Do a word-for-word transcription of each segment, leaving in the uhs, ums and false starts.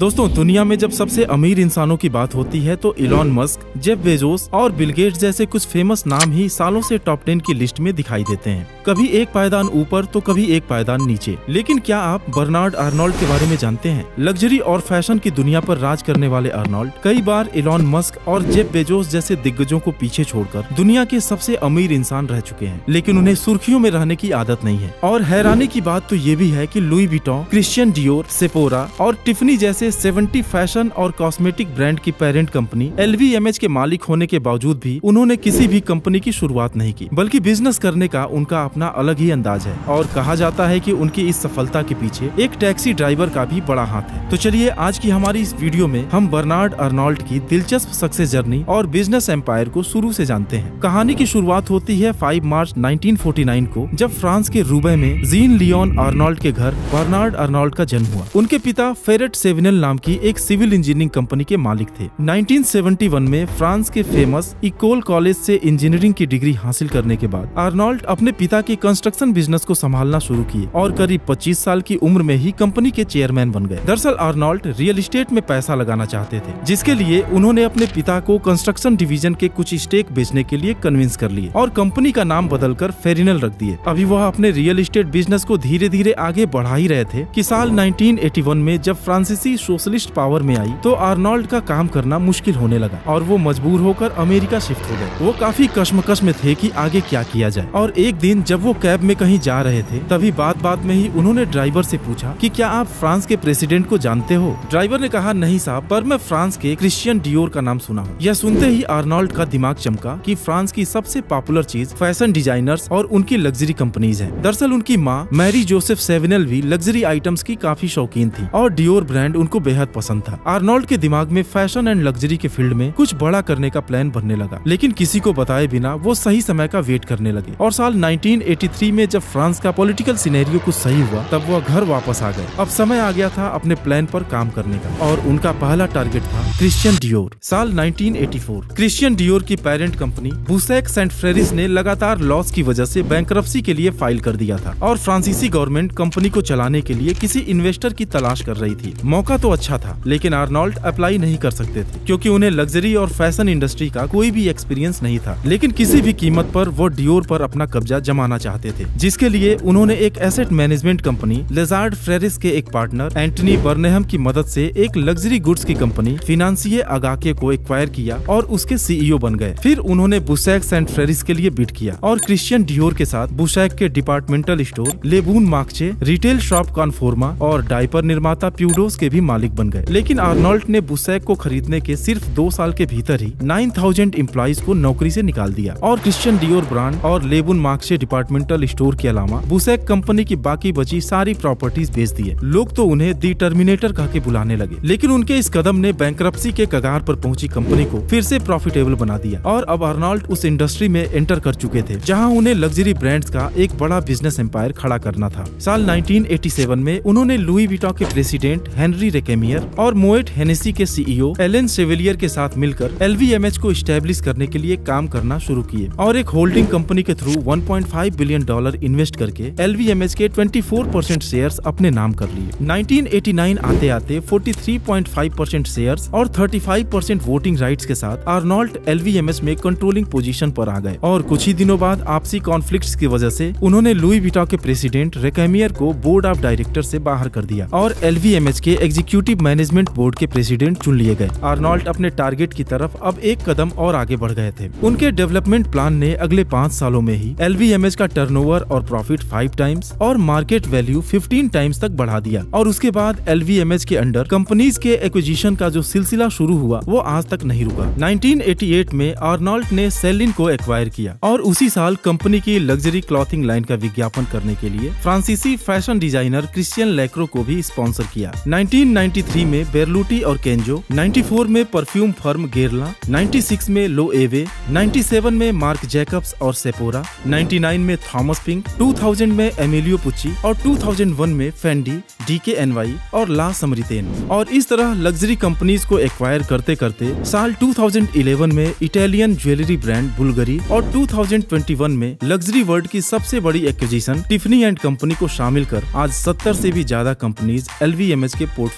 दोस्तों, दुनिया में जब सबसे अमीर इंसानों की बात होती है तो इलॉन मस्क, जेफ बेजोस और बिल गेट्स जैसे कुछ फेमस नाम ही सालों से टॉप टेन की लिस्ट में दिखाई देते हैं। कभी एक पायदान ऊपर तो कभी एक पायदान नीचे। लेकिन क्या आप बर्नार्ड अर्नोल्ड के बारे में जानते हैं? लग्जरी और फैशन की दुनिया पर राज करने वाले अर्नोल्ड कई बार इलॉन मस्क और जेफ बेजोस जैसे दिग्गजों को पीछे छोड़कर दुनिया के सबसे अमीर इंसान रह चुके हैं, लेकिन उन्हें सुर्खियों में रहने की आदत नहीं है। और हैरानी की बात तो ये भी है कि Louis Vuitton, Christian Dior, Sephora और टिफनी जैसे सत्तर फैशन और कॉस्मेटिक ब्रांड की parent company L V M H के मालिक होने के बावजूद भी उन्होंने किसी भी कंपनी की शुरुआत नहीं की, बल्कि बिजनेस करने का उनका अपना अलग ही अंदाज है। और कहा जाता है कि उनकी इस सफलता के पीछे एक टैक्सी ड्राइवर का भी बड़ा हाथ है। तो चलिए आज की हमारी इस वीडियो में हम बर्नार्ड अर्नोल्ड की दिलचस्प सक्सेस जर्नी और बिजनेस एम्पायर को शुरू से जानते हैं। कहानी की शुरुआत होती है पाँच मार्च उन्नीस सौ उनचास को, जब फ्रांस के रूबे में जीन लियोन अर्नोल्ड के घर बर्नार्ड अर्नोल्ड का जन्म हुआ। उनके पिता फेरेट सेविनल नाम की एक सिविल इंजीनियरिंग कंपनी के मालिक थे। उन्नीस सौ इकहत्तर में फ्रांस के फेमस इकोल कॉलेज से इंजीनियरिंग की डिग्री हासिल करने के बाद अर्नोल्ड अपने पिता की कंस्ट्रक्शन बिजनेस को संभालना शुरू किए और करीब पच्चीस साल की उम्र में ही कंपनी के चेयरमैन बन गए। दरअसल अर्नोल्ड रियल एस्टेट में पैसा लगाना चाहते थे, जिसके लिए उन्होंने अपने पिता को कंस्ट्रक्शन डिवीजन के कुछ स्टेक बेचने के लिए कन्विंस कर लिए और कंपनी का नाम बदलकर फेरिनल रख दिए। अभी वह अपने रियल एस्टेट बिजनेस को धीरे धीरे आगे बढ़ा ही रहे थे कि साल उन्नीस सौ इक्यासी में जब फ्रांसीसी सोशलिस्ट पावर में आई तो अर्नोल्ड का काम करना मुश्किल होने लगा और वो मजबूर होकर अमेरिका शिफ्ट हो गए। वो काफी कश्मकश में थे कि आगे क्या किया जाए। और एक दिन जब वो कैब में कहीं जा रहे थे, तभी बात बात में ही उन्होंने ड्राइवर से पूछा कि क्या आप फ्रांस के प्रेसिडेंट को जानते हो? ड्राइवर ने कहा, नहीं साहब, पर मैं फ्रांस के क्रिश्चियन डियोर का नाम सुना हूँ। यह सुनते ही अर्नोल्ड का दिमाग चमका कि फ्रांस की सबसे पॉपुलर चीज फैशन डिजाइनर्स और उनकी लग्जरी कंपनीज है। दरअसल उनकी माँ मैरी जोसेफ सेविनल भी लग्जरी आइटम्स की काफी शौकीन थी और डियोर ब्रांड उनको बेहद पसंद था। अर्नोल्ड के दिमाग में फैशन एंड लग्जरी के फील्ड में कुछ बड़ा करने का प्लान बनने लगा, लेकिन किसी को बताए बिना वो सही समय का वेट करने लगे। और साल उन्नीस सौ तिरासी में जब फ्रांस का पॉलिटिकल सिनेरियो कुछ सही हुआ, तब वो घर वापस आ गए। अब समय आ गया था अपने प्लान पर काम करने का और उनका पहला टारगेट था क्रिश्चियन डियोर। साल उन्नीस सौ चौरासी क्रिश्चियन डियोर की parent company Boussac Saint Freres ने लगातार लॉस की वजह से बैंकरप्सी के लिए फाइल कर दिया था और फ्रांसीसी गवर्नमेंट कंपनी को चलाने के लिए किसी इन्वेस्टर की तलाश कर रही थी। मौका तो अच्छा था, लेकिन अर्नोल्ड अप्लाई नहीं कर सकते थे क्योंकि उन्हें लग्जरी और फैशन इंडस्ट्री का कोई भी एक्सपीरियंस नहीं था। लेकिन किसी भी कीमत पर वो डियोर पर अपना कब्जा जमाना चाहते थे, जिसके लिए उन्होंने एक asset management company Lazard Freres के एक पार्टनर एंटनी बर्नहम की मदद से एक लग्जरी गुड्स की कंपनी फिनांसिये अगाके को एक्वायर किया और उसके सीईओ बन गए। फिर उन्होंने बुसेक सेंट फ्रेरिस के लिए बिड किया और क्रिश्चियन डियोर के साथ बुसेक के departmental store le bon marche, retail shop Conforama और डायपर निर्माता प्यूडोस के भी मालिक बन गए। लेकिन अर्नोल्ड ने बुसेक को खरीदने के सिर्फ दो साल के भीतर ही नौ हज़ार एम्प्लॉइज को नौकरी से निकाल दिया और क्रिश्चियन डियोर ब्रांड और लेबून मार्चे डिपार्टमेंटल स्टोर के अलावा बुसेक कंपनी की बाकी बची सारी प्रॉपर्टीज बेच दिए। लोग तो उन्हें दी टर्मिनेटर कह के बुलाने लगे, लेकिन उनके इस कदम ने बैंकरप्सी के कगार पर पहुंची कंपनी को फिर से प्रॉफिटेबल बना दिया और अब अर्नोल्ड उस इंडस्ट्री में एंटर कर चुके थे जहां उन्हें लग्जरी ब्रांड्स का एक बड़ा बिजनेस एम्पायर खड़ा करना था। साल उन्नीस सौ सत्तासी में उन्होंने लुई विटॉन के प्रेसिडेंट हेनरी रेकेमियर और मोएट हेनेसी के सीईओ एलन सेविलियर के साथ मिलकर एल वी एम एच को स्टैब्लिश करने के लिए काम करना शुरू किए और एक होल्डिंग कंपनी के थ्रू एक पॉइंट पाँच बिलियन डॉलर इन्वेस्ट करके एल वी एम एच के चौबीस परसेंट शेयर्स अपने नाम कर लिए। उन्नीस सौ नवासी आते आते तैंतालीस पॉइंट पाँच परसेंट शेयर्स और पैंतीस परसेंट वोटिंग राइट्स के साथ Arnold L V M H में कंट्रोलिंग पोजीशन पर आ गए और कुछ ही दिनों बाद आपसी कॉन्फ्लिक्ट्स की वजह से उन्होंने लुई विटॉन के प्रेसिडेंट रेकेमियर को बोर्ड ऑफ डायरेक्टर से बाहर कर दिया और एल वी एम एच के एग्जीक्यूटिव मैनेजमेंट बोर्ड के प्रेसिडेंट चुन लिए गए। अर्नोल्ड अपने टारगेट की तरफ अब एक कदम और आगे बढ़ गए थे। उनके डेवलपमेंट प्लान ने अगले पाँच सालों में ही एल वी एम एच का टर्नओवर और प्रॉफिट फाइव टाइम्स और मार्केट वैल्यू पंद्रह टाइम्स तक बढ़ा दिया और उसके बाद एल वी एम एच के अंडर कंपनीज के एक्विजिशन का जो सिलसिला शुरू हुआ वो आज तक नहीं रुका। उन्नीस सौ अट्ठासी में अर्नोल्ड ने सेलिन को एक्वायर किया और उसी साल कंपनी की लग्जरी क्लॉथिंग लाइन का विज्ञापन करने के लिए फ्रांसीसी फैशन डिजाइनर क्रिश्चियन लेक्रो को भी स्पॉन्सर किया। उन्नीस सौ तिरानवे में बेरलुटी और केंजो, चौरानवे में परफ्यूम फर्म गेरला, छियानवे में लो एवे, सत्तानवे में मार्क जैकब्स और सेपोरा, निन्यानवे में थॉमस पिंक, दो हज़ार में एमिलियो पुच्ची और दो हज़ार एक में Fendi, D K N Y और ला समरितेन। और इस तरह लग्जरी कंपनीज को एक्वायर करते करते साल दो हज़ार ग्यारह में इटालियन ज्वेलरी ब्रांड बुल्गारी और दो हज़ार इक्कीस में लग्जरी वर्ल्ड की सबसे बड़ी एक्विजिशन टिफनी एंड कंपनी को शामिल कर आज सत्तर से भी ज्यादा companies L V M H के पोर्टफोलियो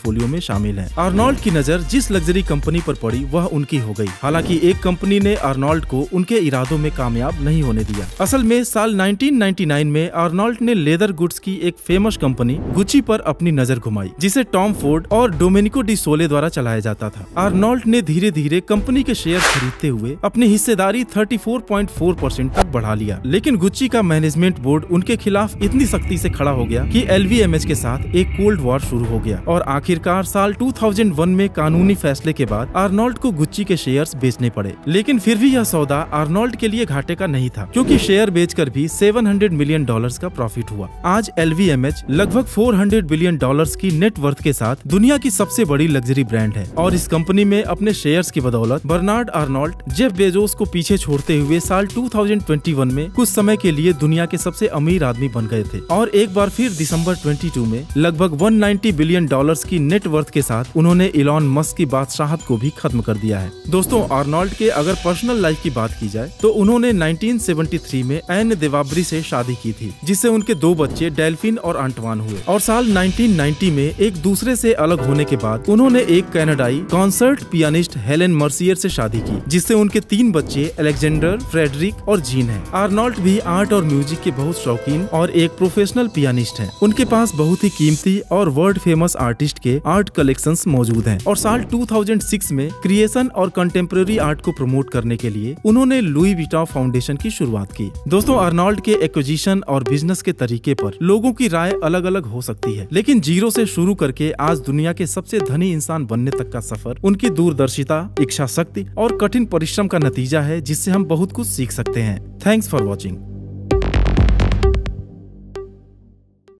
पोर्टफोलियो में शामिल है। आर्नोल्ड की नजर जिस लग्जरी कंपनी पर पड़ी वह उनकी हो गई। हालांकि एक कंपनी ने आर्नोल्ड को उनके इरादों में कामयाब नहीं होने दिया। असल में साल नाइनटीन नाइंटी नाइन में आर्नोल्ड ने लेदर गुड्स की एक फेमस कंपनी गुची पर अपनी नजर घुमाई, जिसे टॉम फोर्ड और डोमेनिको डी सोले द्वारा चलाया जाता था। आर्नोल्ड ने धीरे धीरे कंपनी के शेयर खरीदते हुए अपनी हिस्सेदारी चौंतीस पॉइंट चार परसेंट तक बढ़ा लिया। लेकिन गुच्ची का मैनेजमेंट बोर्ड उनके खिलाफ इतनी सख्ती से खड़ा हो गया कि एल वी एम एच के साथ एक कोल्ड वॉर शुरू हो गया और आखिरकार साल दो हज़ार एक में कानूनी फैसले के बाद आर्नोल्ड को गुच्ची के शेयर्स बेचने पड़े। लेकिन फिर भी यह सौदा आर्नोल्ड के लिए घाटे का नहीं था, क्योंकि शेयर बेचकर भी सात सौ मिलियन डॉलर्स का प्रॉफिट हुआ। आज एल वी एम एच लगभग चार सौ बिलियन डॉलर्स की नेट वर्थ के साथ दुनिया की सबसे बड़ी लग्जरी ब्रांड है और इस कंपनी में अपने शेयर्स की बदौलत बर्नार्ड आर्नोल्ड जेफ बेजोस को पीछे छोड़ते हुए साल दो हज़ार इक्कीस में कुछ समय के लिए दुनिया के सबसे अमीर आदमी बन गए थे और एक बार फिर दिसंबर बाईस में लगभग एक सौ नब्बे बिलियन डॉलर्स की नेट वर्थ के साथ उन्होंने इलॉन मस्क की बादशाहत को भी खत्म कर दिया है। दोस्तों, आर्नोल्ड के अगर पर्सनल लाइफ की बात की जाए तो उन्होंने उन्नीस सौ तिहत्तर में एन देवाब्री से शादी की थी, जिससे उनके दो बच्चे डेल्फिन और आंटवान हुए और साल उन्नीस सौ नब्बे में एक दूसरे से अलग होने के बाद उन्होंने एक कनाडाई कॉन्सर्ट पियानिस्ट हेलेन मर्सियर से शादी की, जिससे उनके तीन बच्चे अलेक्जेंडर, फ्रेडरिक और जीन हैं। आर्नोल्ड भी आर्ट और म्यूजिक के बहुत शौकीन और एक प्रोफेशनल पियानिस्ट हैं। उनके पास बहुत ही कीमती और वर्ल्ड फेमस आर्टिस्ट के आर्ट कलेक्शंस मौजूद हैं और साल दो हज़ार छह में क्रिएशन और कंटेम्प्रेरी आर्ट को प्रमोट करने के लिए उन्होंने लुई विटॉन फाउंडेशन की शुरुआत की। दोस्तों, आर्नोल्ड के एक्विजिशन और बिजनेस के तरीके पर लोगों की राय अलग अलग हो सकती है, लेकिन जीरो से शुरू करके आज दुनिया के सबसे धनी इंसान बनने तक का सफर उनकी दूरदर्शिता, इच्छा शक्ति और कठिन परिश्रम का नतीजा है, जिससे हम बहुत कुछ सीख सकते हैं। Thanks for watching.